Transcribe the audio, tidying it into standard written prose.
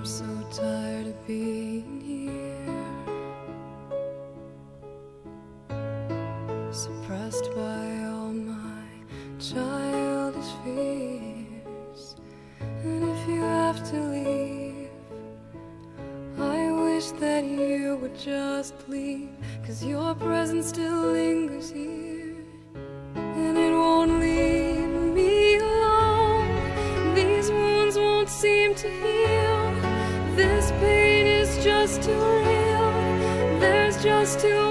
so tired of being here, suppressed by all my childish fears. And if you have to leave, I wish that you would just leave, 'cause your presence still lingers here, and it won't leave me alone. These wounds won't seem to heal. This pain is just too real. There's just too